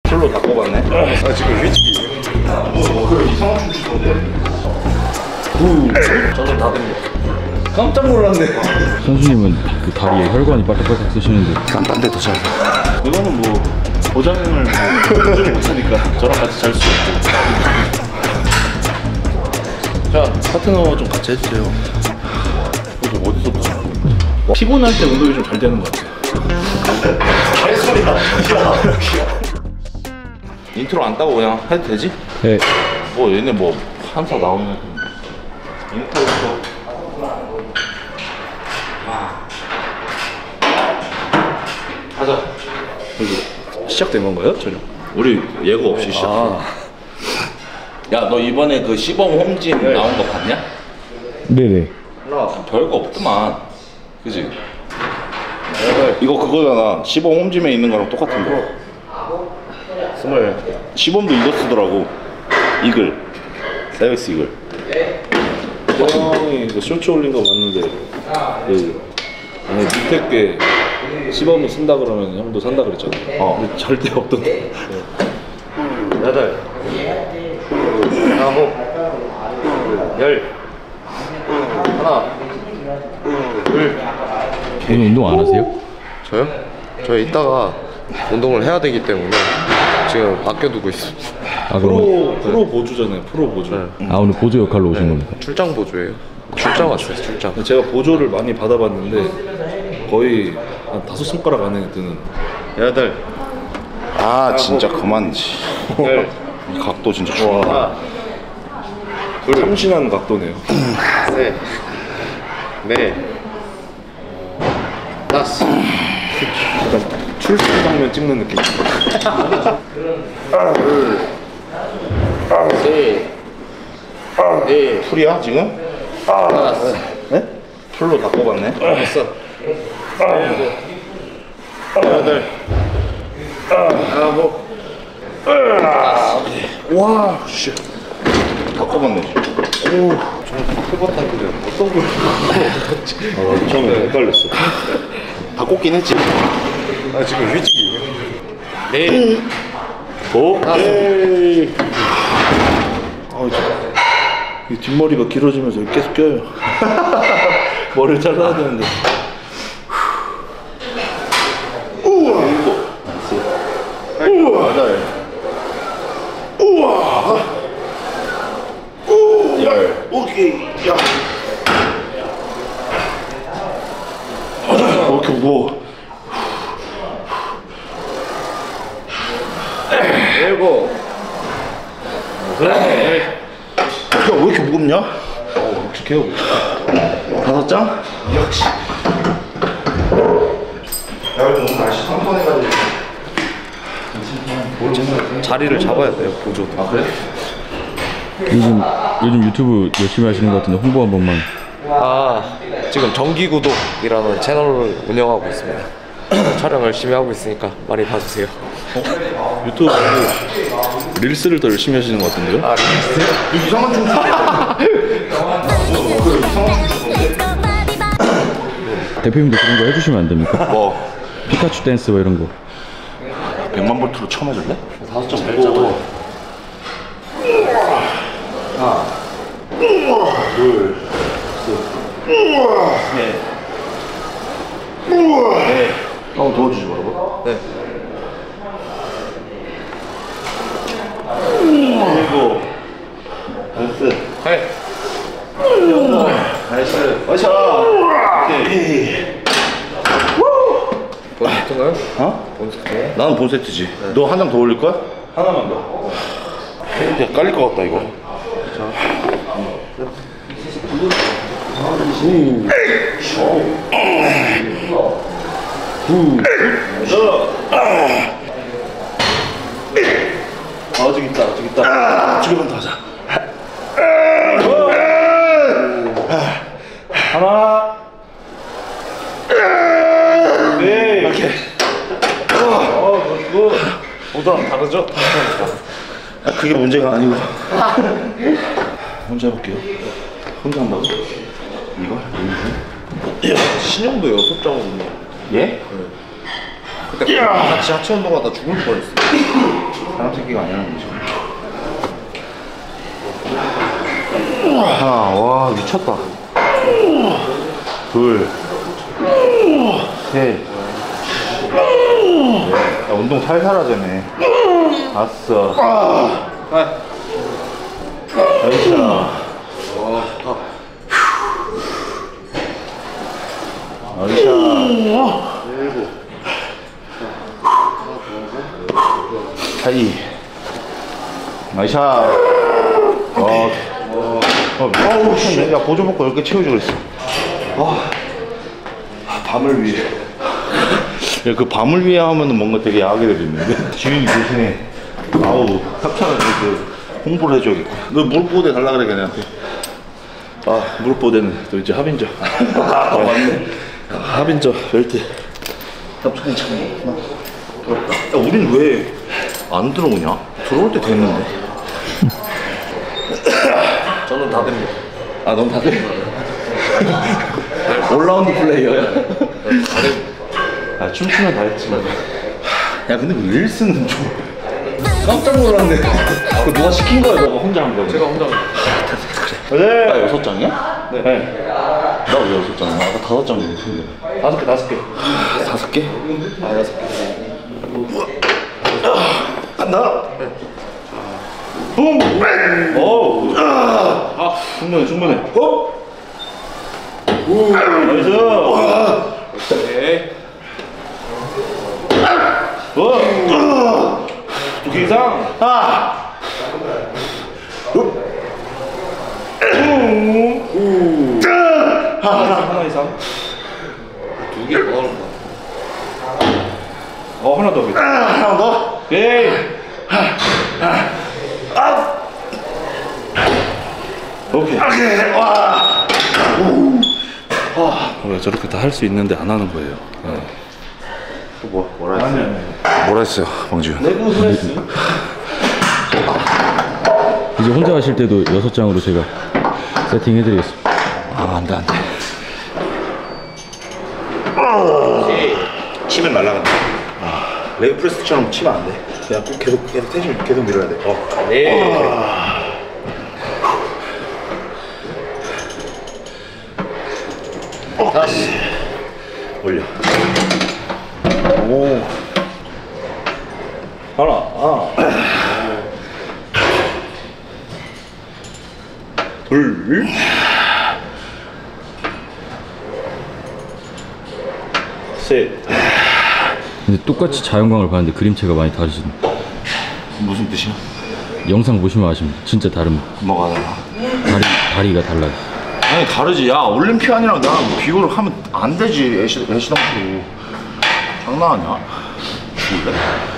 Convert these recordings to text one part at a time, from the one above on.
풀로 다 꼽았네. 아 지금 휴직이. 그래 이상한 춤 추던데. 저는 다 됩니다. 깜짝 놀랐네. 선수님은 그 다리에 혈관이 빨딱빨딱 쓰시는데 난 딴 데 더 잘. 이거는 뭐 보장을 보증을 못하니까 저랑 같이 잘 수 없고. 자 파트너 좀 같이 해주세요. 이거 어디서부터? 피곤할 때 운동이 좀 잘 되는 것 같아요. 개소리야. 인트로 안 따고 그냥 해도 되지? 네. 뭐 얘네 뭐 한사 나오면 인트로부터. 가자. 여기 시작된 건가요, 촬영? 우리 예고 없이 시작. 야, 너 이번에 그 시범 홈진 나온 거 봤냐? 네네. 별거 없더만. 그지? 이거 그거잖아. 시범 홈짐에 있는 거랑 똑같은 거. 스물. 시범도 이거 쓰더라고. 이글. 다이렉스 이글. 형이 그 쇼츠 올린 거 봤는데 그 아니 밑에 게 시범을 쓴다 그러면 형도 산다 그랬잖아. 근데 절대 없던데. 8, 9, 10, 하나, 둘. 오늘 운동 안 하세요? 저요? 저 이따가 운동을 해야 되기 때문에 지금 아껴두고 있습니다. 아 그럼 프로 보조잖아요. 프로 보조. 아 오늘 보조 역할로 오신 겁니까? 출장 보조예요. 출장 왔어요. 출장. 제가 보조를 많이 받아봤는데 거의 한 5손가락 안에 드는. 8, 아, 진짜 그만. 이 각도 진짜 좋아. 참신한 각도네요. 3, 4, 5. 약간 출석 장면 찍는 느낌. 풀이야 지금? 네? 풀로 다 꼽았네. 됐어. 8, 9. 와, 씨. 다 꼽았네. 오, 해봤다는데 어떤 걸? 아, 처음에 헷갈렸어. 다 꼽긴 했지. 아 지금 휴직이. 4, 오? 5. 에이. 이 뒷머리가 길어지면서 계속 껴요. 머리를 잘라야 되는데. 우와. 우와. 열. 오케이. 야. 왜 이렇게 무거워? 7. 야, 왜 이렇게 무겁냐? 혹시 개요? 5장? 역시. 야, 오늘 날씨 선선해가지고. 자리를 잡아야 돼요. 보조. 아, 그래? 요즘 유튜브 열심히 하시는 것 같은데 홍보 한 번만. 지금 정기구독이라는 채널을 운영하고 있습니다. 촬영 열심히 하고 있으니까 많이 봐주세요. 유튜브 릴스를 더 열심히 하시는 것 같은데요? 이상한 춤 대표님도 그런 거 해주시면 안 됩니까? 뭐? 피카츄 댄스 뭐 이런 거. 100만 볼트로 처음 해줄래? 4.8. 하나, 둘, 셋, 넷. 한번 도와주지 말아봐. 네. 7, 8. 나이스. 어샤. 오케이. 본 세트인가요? 어? 본 세트. 나는 본 세트지. 너 한 장 더 올릴 거야? 하나만 더. 야, 깔릴 것 같다 이거. 아직 있다, 아직 있다. 죽여만 더 하자. 하나. 네. 오케이. 보드랑 다르죠? 아, 그게 문제가 아니고. 혼자 해볼게요. 혼자 한다고? 이거? 신형도 6장이군요. 예? 그때 같이 하체 운동하다 죽을 뻔했어. 사기가 아니라는 거죠. 하나, 와 미쳤다. 둘, 셋, 야, 운동 살살 하자네. 다섯, 여섯, 일곱, 하이, 나이샤. 어우 씨, 야 보조 먹고 10개 채우지 그랬어. 밤을 위해. 야, 그 밤을 위해 하면은 뭔가 되게 야하게 들리는데. 지윤이 대신에 아우 협찬을 그 홍보를 해줘야겠고. 너 무릎보대 달라 그래 걔네한테. 아 무릎보대는 또 이제 합인저. 맞네. 합인저 벨트. 협찬이 참 많구나. 부럽다. 야 우린 왜 안 들어오냐? 들어올 때 됐는데. 저는 다 됩니다. 아 넌 다 돼? 올라운드 플레이어야. 아 춤추면 다 했지만. 야 근데 그 릴스는 좀 깜짝 놀랐네. 그거 누가 시킨 거야? 너가 혼자 한 거야? 제가 혼자 그래. 나 6장이야? 네. 나 왜 6장이야? 아까 5장이었는데. 5개. 5개? 아 6개. 간다. 붐. 오. 충분해. 어? 나이스. 오케이. 2개 이상. 하나 이상. 2개 더 넣을까? 하나 더. 하나 더. 에이. 오케이. 와. 왜 저렇게 다 할 수 있는데 안 하는 거예요? 뭐라 했어요? 뭐라 했어요, 방지훈? 내부 프레스. 이제 혼자 하실 때도 6장으로 제가 세팅해드리겠습니다. 아, 안 돼. 치면 날아간다. 레그 프레스처럼 치면 안 돼. 그냥 꼭 계속 텐션 계속 밀어야 돼. 네. 다시 올려. 오. 하나. 둘. 셋. 근데 똑같이 자연광을 봤는데 그림체가 많이 다르시네. 무슨 뜻이야? 영상 보시면 아십니다. 진짜 다릅니다. 뭐가 달라? 다리가 달라요. 아니 다르지. 야 올림피안이랑 나랑 비교를 하면 안 되지. 애시당초 장난하냐? 죽을래?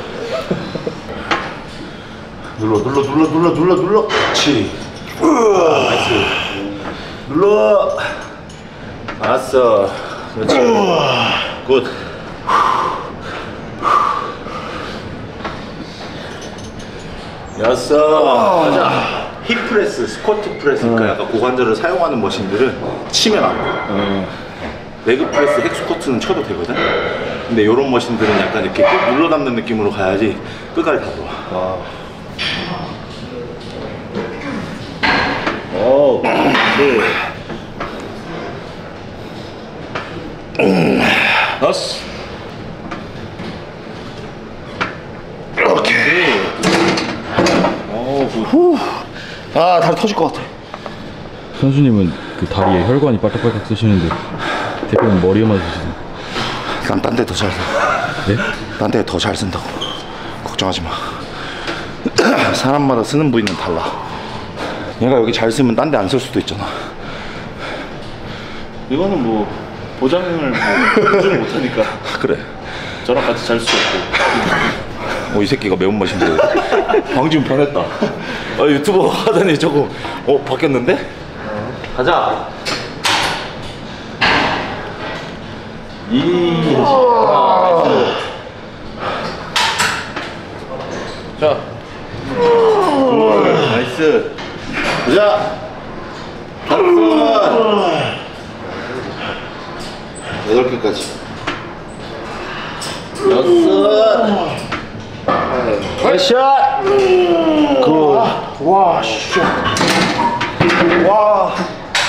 눌러. 그렇지. 나이스. 눌러. 알았어. 그렇지. 굿. 여섯. 가자. 힙프레스, 스쿼트 프레스, 그러니까 약간 고관절을 사용하는 머신들은 치면 안 돼. 레그프레스, 헥스쿼트는 쳐도 되거든. 근데 이런 머신들은 약간 이렇게 꾹 눌러 담는 느낌으로 가야지 끝까지 다 들어와. 오, 네. 다섯. 오케이. 오, 굿. 아, 다리 터질 것 같아. 선수님은 그 다리에 혈관이 빨딱빨딱 쓰시는데 대표는 머리에만 쓰시는. 난 딴 데 더 잘 써. 네? 딴 데 더 잘 쓴다고. 걱정하지 마. 사람마다 쓰는 부위는 달라. 얘가 여기 잘 쓰면 딴 데 안 쓸 수도 있잖아. 이거는 뭐 보장을 보증을 못하니까. 그래. 저랑 같이 잘 수 없고. 이 새끼가 매운맛인데. 방지훈 변했다. 유튜버 하더니 조금 바뀌었는데? 가자. 자. 나이스. 가자. 다섯. 8개까지. 여섯. 샷. 와, 씨. 와.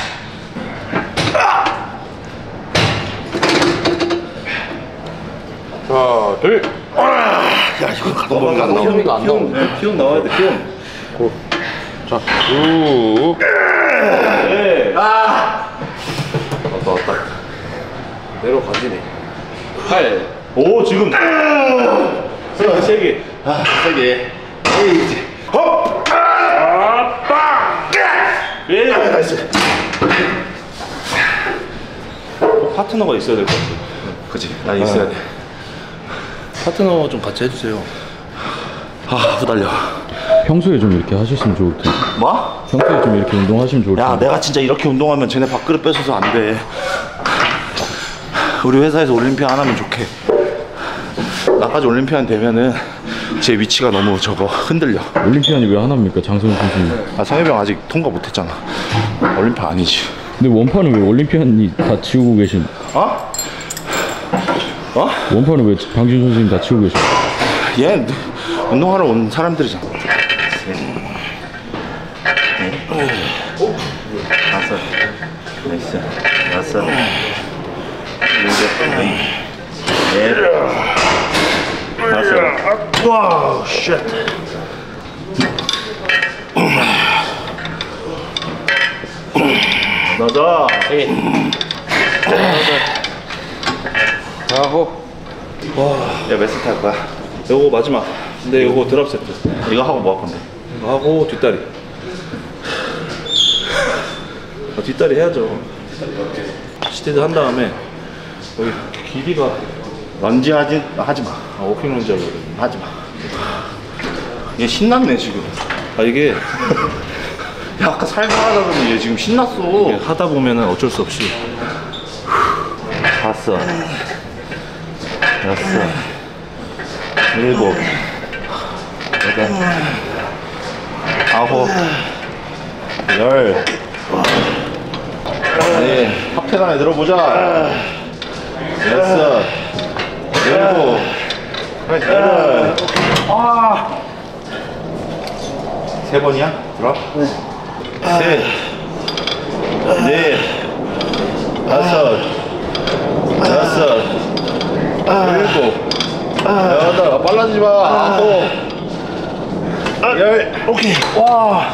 하나, 둘. 야, 이거 가동범위가 소리가 안 나오네. 피움 나와야 돼, 피움. 자, 쭉. 네. 왔다, 왔다. 내려가지네. 8. 오, 지금. 세 개. 세 개. 에이. 헛! 아빠! 예! 나이스. 파트너가 있어야 될 것 같아. 그치, 나 있어야 돼. 파트너 좀 같이 해주세요. 아, 후달려. 평소에 좀 이렇게 하셨으면 좋을 텐데. 뭐? 평소에 좀 이렇게 운동하시면 좋을 텐데. 야, 내가 진짜 이렇게 운동하면 쟤네 밥그릇 뺏어서 안 돼. 우리 회사에서 올림피아 안 하면 좋게. 나까지 올림피안 되면은 제 위치가 너무 흔들려. 올림피아니 왜 하나입니까, 장성훈 선수님? 아, 성혜병 아직 통과 못했잖아. 올림피아 아니지. 근데 원판은 왜 올림피아니 다 치우고 계신? 어? 어? 원판은 왜 방준 선수님 다 치우고 계신? 얘 운동하러 온 사람들이잖아. 다섯, 나이스, 여섯, 일곱, 넷, 다섯. 와우, 쉣. 나자. 아홉. 야, 몇 세트 할 거야? 요거 마지막. 근데 요거 드랍 세트. 이거 하고 뭐 할 건데? 이거 하고 뒷다리. 뒷다리 해야죠. 시티드 한 다음에 여기 길이가 런지 하지 마. 워킹 런지 하려고 그래. 하지 마. 얘 신났네 지금. 아 이게 야, 아까 살살하다더니 얘 지금 신났어. 하다 보면은 어쩔 수 없이 다섯, 여섯, 일곱, 여덟, 아홉, 열. 네, 합택 안에 들어보자. 여섯, 일곱, 여덟. 아, 세 번이야? 들어? 셋, 넷, 다섯, 여섯, 일곱, 여덟. 빨라지지 마. 아홉, 열. 오케이. 와.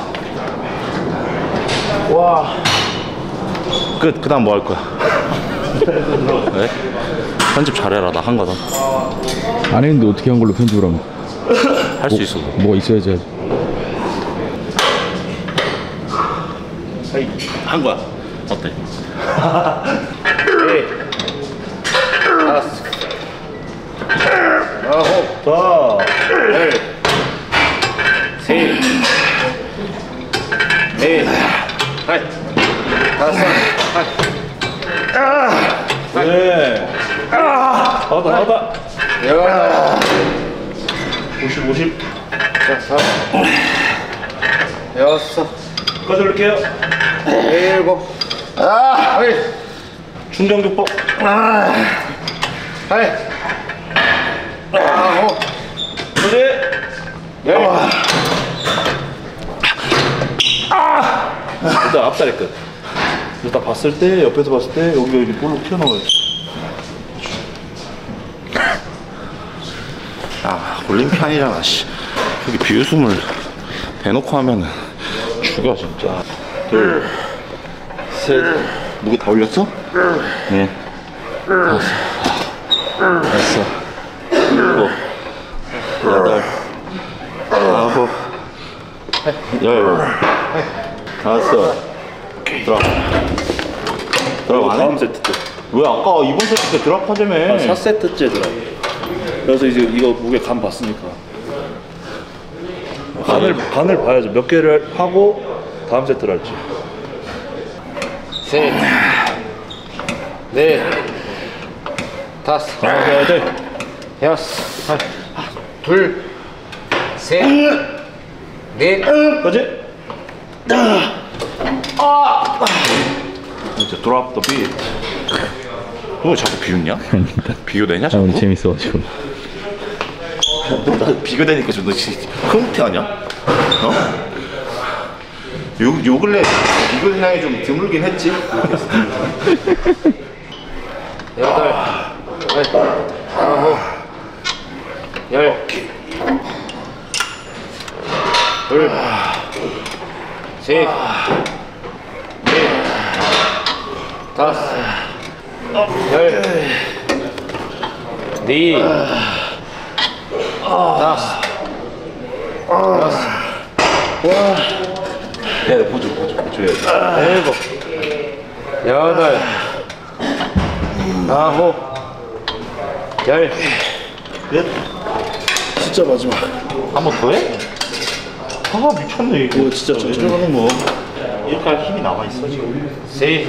와. 끝. 그다음 뭐 할 거야? 왜? 편집 잘해라. 나 한 거다. 안 했는데 어떻게 한 걸로 편집을 합니까? 할 수 있어. 뭐가 있어야지 하지. 한 거야. 어때? 다섯. 아홉. 자, 열. 셋. 넷. 다섯. 네. 하다. 열. 50. 자, 다섯. 여섯. 까지 올릴게요. 일곱. 중경교법. 팔. 아홉. 그렇지. 열. 일단 앞다리 끝. 이거 딱 봤을 때, 옆에서 봤을 때 여기가 이렇게 볼록 튀어나와요. 아, 올림피안이잖아. 씨. 여기 비웃음을 대놓고 하면은 죽여 진짜. 둘, 셋. 무게 다 올렸어? 네. 다섯, 여섯, 일곱, 여덟, 아홉, 열, 다섯. 드랍 안 해? 다음 세트 때. 왜 아까 이번 세트 때 드랍 하자며? 4세트째 드랍. 그래서 이제 이거 무게 간 봤으니까. 간을 봐야죠. 몇 개를 하고 다음 세트를 할지. 셋. 넷. 다섯. 여덟. 여섯. 둘. 셋. 넷. 그렇지? 이제 드랍 더 비. 너 왜 자꾸 비웃냐? 비교되냐 아, 자꾸? 오늘 재밌어가지고. 나 비교되니까 좀 너 흐뭇해하냐? 어? 요 근래 비교량이 좀 드물긴 했지. 여덟, 아홉, 열, 둘, 셋, 넷, 다섯, 열, 네, 다섯, 여섯, 야, 보줘야지. 일곱, 여덟, 아홉, 열. 끝. 진짜 마지막. 한 번 더 해? 아, 미쳤네 이거. 진짜 왜 천천히. 저러는 거? 이렇게 할 힘이 남아 있어 지금. 셋,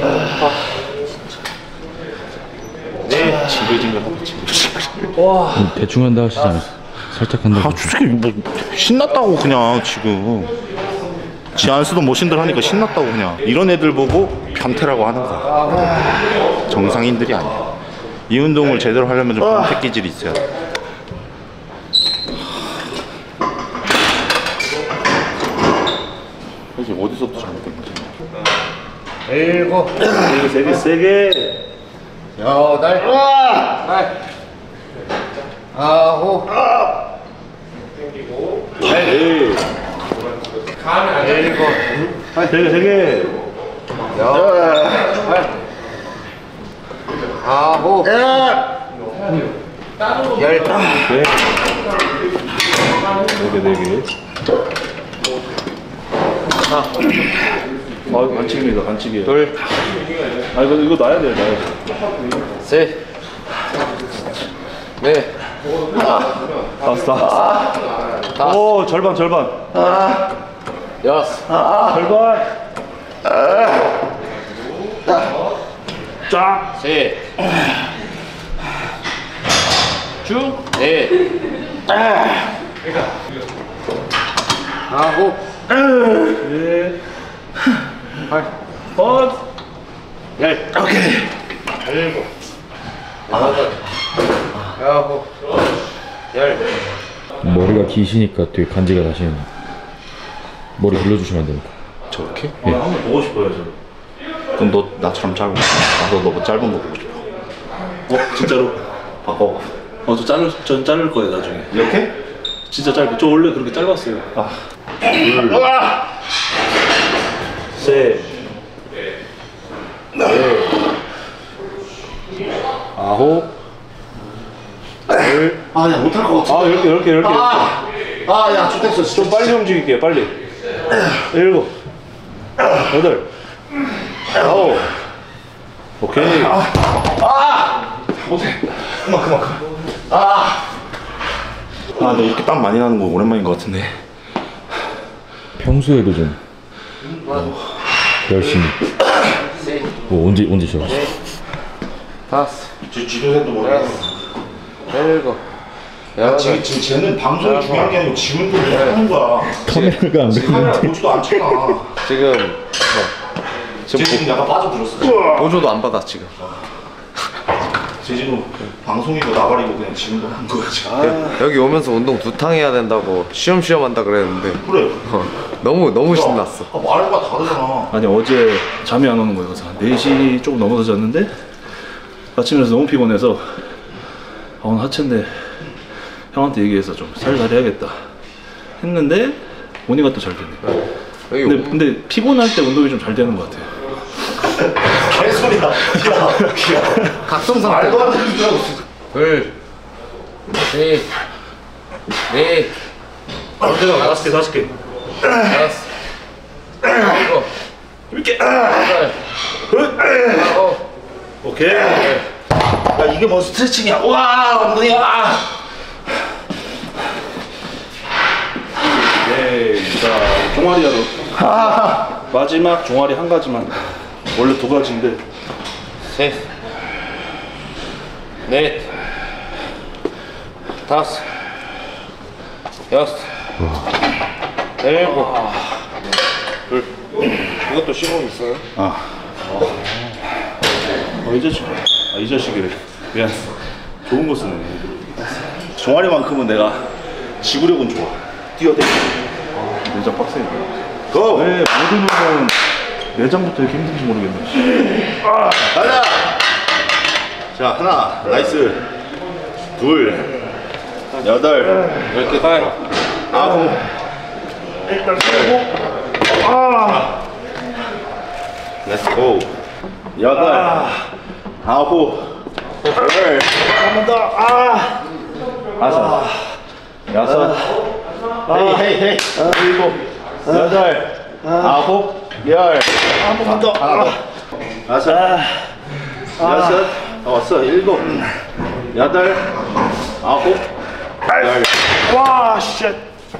넷, 징글징글하다 징글징글. 대충 한다 하시지 않았어? 살짝 한다. 아, 솔직히 뭐 신났다고 그냥 지금. 지 안 쓰던 머신들 하니까 신났다고 그냥. 이런 애들 보고 변태라고 하는 거야. 정상인들이 아니야. 이 운동을 제대로 하려면 좀 변태 기질이 있어야 돼. 사실 어디서부터 잘못된 거지? 일곱, 세게. 여덟, 아홉, 열, 일곱, 세게. 여덟, 아홉, 열, 네 개. 아, 반칙입니다. 반칙이에요. 둘, 아, 이거 놔야 돼요. 놔야 돼. 셋, 넷, 다섯. 오, 절반. 여섯, 절반. 쫙. 셋, 쭉, 넷, 아홉, 네. 팔, 열. 오케이. 일곱, 여덟, 아홉, 열. 머리가 기시니까 되게 간지가 나시는. 머리 길러주시면 안 됩니까? 저렇게? 한번 보고 싶어요, 저. 그럼 너 나처럼 짧은 거. 나도 너 짧은 거 보고 싶어. 진짜로? 바꿔. 전 자를 거예요, 나중에. 이렇게? 진짜 짧게. 저 원래 그렇게 짧았어요. 둘, 셋, 넷, 아홉, 열. 아, 야, 못할 것 같아. 아, 이렇게. 야, 좋댔어. 좀 빨리 움직일게요, 빨리. 일곱, 여덟, 아홉. 오케이. 못해. 그만. 너 이렇게 땀 많이 나는 거 오랜만인 것 같은데. 평소에도 좀 열심히. 뭐 언제 시작하셨어요? 다섯, 지도생도 모르겠어. 일곱, 여덟, 지금 쟤는 방송이 중요한 게 아니고 지 운동을 하는 거야. 카메라가 안 카메라 되는데. 보지도 않잖아. 지금 쟤 지금 약간 빠져들었어. 보조도 안 받아 지금. 쟤 지금 방송이고 나발이고 그냥 지 운동 하는 거야 지금. 여기 오면서 운동 2탕 해야 된다고 쉬엄쉬엄 한다 그랬는데 그래. 너무 신났어. 말과 다르잖아. 아니, 어제 잠이 안 오는 거예요. 그래서 한 4시 조금 넘어서 잤는데 아침에 일어나서 너무 피곤해서 오늘 하체인데 형한테 얘기해서 좀 살살이 해야겠다 했는데 오니가 또 잘 되네. 여기 근데 피곤할 때 운동이 좀 잘 되는 것 같아요. 개소리야. 야. 각성 말도 상태. 안 되는 줄 알고. 둘, 셋, 넷, 다섯 개. 다섯, 일곱, 이렇게. 여덟, 아홉, 오케이. 야, 이게 뭔 스트레칭이야. 와, 엉덩이야. 네, 자, 종아리 하러. 마지막 종아리 한 가지만. 원래 2가지인데. 셋, 넷, 다섯, 여섯, 일곱, 둘. 이것도 시범 있어요? 이 자식. 이 자식이래. 미안. 좋은 거 쓰네. 종아리만큼은 내가 지구력은 좋아. 뛰어대고. 내장 빡세게. 고! 왜 모든 운동은 내장부터 이렇게 힘든지 모르겠네. 가자! 자, 하나, 나이스. 둘, 8, 이렇게 아홉. 일단 세고. 렛츠고. 8, 아홉. 한 번 더. 다섯, 여섯. 헤이, 헤이, 헤이. 7, 8, 아홉, 10. 한 번만 더. 다섯, 여섯, 왔어. 7, 8, 아홉, 10. 와, 쉣.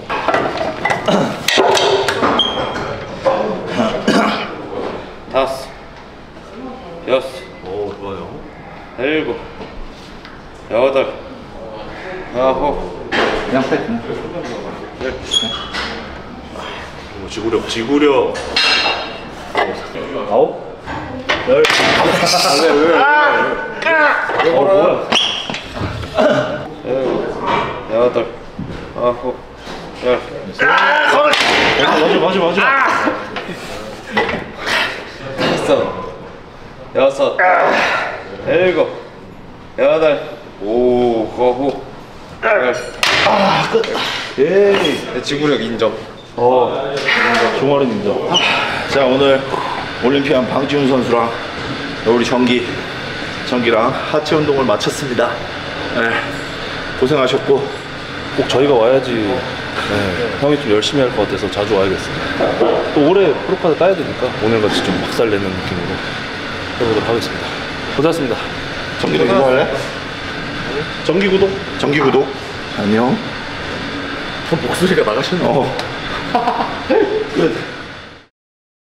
다섯, 여섯, 오, 좋아요. 7, 8, 아홉, 그냥 빼. 지구력. 9, 10. 뭐야? 8, 아홉, 10. 맞아. 다섯, 여섯, 7, 8, 오, 10. 에이. 지구력 인정. 종아리 인정. 자, 오늘 올림피안 방지훈 선수랑 우리 정기랑 하체 운동을 마쳤습니다. 네, 고생하셨고. 꼭 저희가 와야지. 네, 형이 좀 열심히 할 것 같아서 자주 와야겠습니다. 또 올해 프로카드 따야 되니까 오늘같이 좀 박살내는 느낌으로 해보도록 하겠습니다. 고생하셨습니다. 정기도 인사할래? 정기 구독. 정기 구독. 안녕. 목소리가 나가시네. 끝.